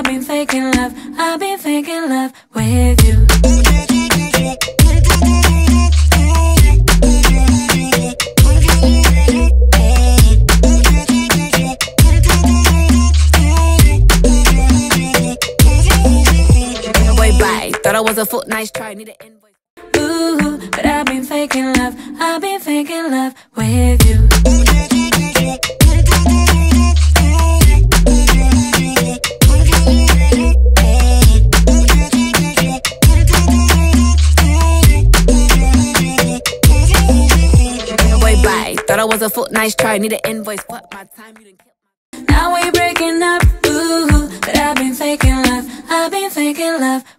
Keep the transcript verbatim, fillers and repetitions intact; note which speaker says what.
Speaker 1: been faking love, I've been faking love with you. Way back, thought I was a foot, nice try, need an invoice. Ooh, but I've been faking love, I've been faking love with you. Way back, thought I was a foot, nice try, need an invoice. What my time, you didn't kill my... Now we breaking up, ooh, but I've been faking love, I've been faking love